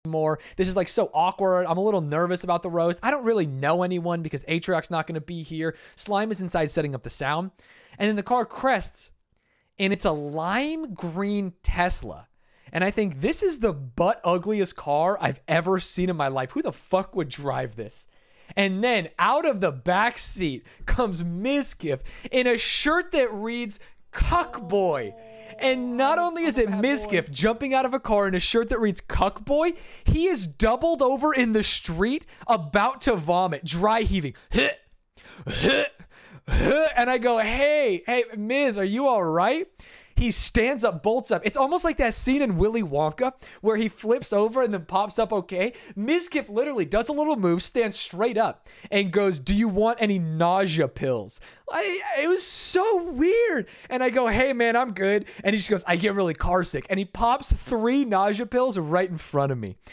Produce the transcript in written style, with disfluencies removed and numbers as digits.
anymore. This is like so awkward. I'm a little nervous about the roast. I don't really know anyone because Atriox's not going to be here. Slime is inside setting up the sound. And then the car crests, and it's a lime green Tesla. And I think this is the butt ugliest car I've ever seen in my life. Who the fuck would drive this? And then out of the back seat comes Mizkif in a shirt that reads Cuck Boy. And not only is it Mizkif jumping out of a car in a shirt that reads Cuck Boy, he is doubled over in the street about to vomit, dry heaving. And I go, hey, Miz, are you all right? He stands up, bolts up. It's almost like that scene in Willy Wonka where he flips over and then pops up okay. Mizkif literally does a little move, stands straight up, and goes, do you want any nausea pills? It was so weird. And I go, hey, man, I'm good. And he just goes, I get really car sick. And he pops 3 nausea pills right in front of me.